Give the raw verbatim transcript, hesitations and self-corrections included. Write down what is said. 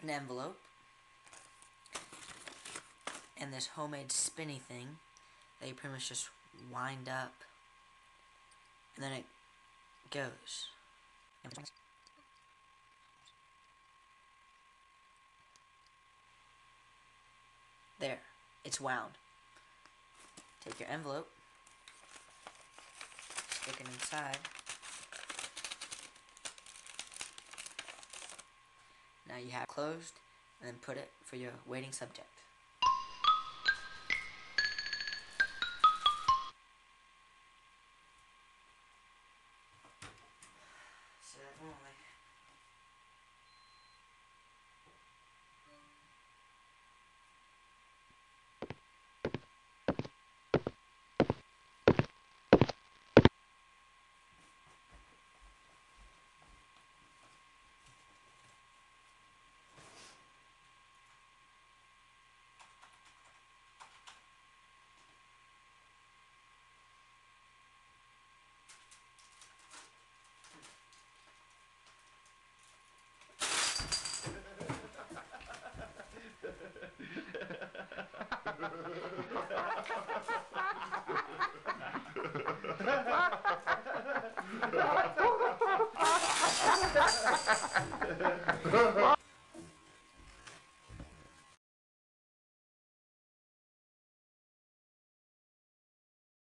an envelope and this homemade spinny thing that you pretty much just wind up and then it goes. There, it's wound. Take your envelope, stick it inside. Now you have it closed, and then put it for your waiting subject.